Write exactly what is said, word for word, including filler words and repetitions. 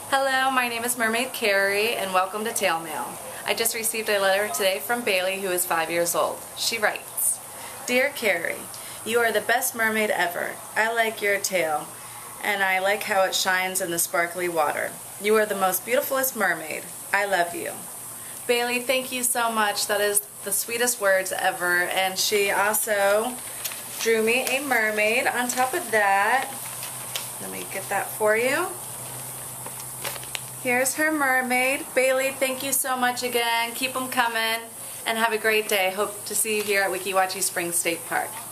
Hello, my name is Mermaid Karri and welcome to Tail Mail. I just received a letter today from Bailey, who is five years old. She writes, "Dear Karri, you are the best mermaid ever. I like your tail and I like how it shines in the sparkly water. You are the most beautifulest mermaid. I love you." Bailey, thank you so much. That is the sweetest words ever. And she also drew me a mermaid on top of that. Let me get that for you. Here's her mermaid. Bailey, thank you so much again. Keep them coming and have a great day. Hope to see you here at Weeki Wachee Springs State Park.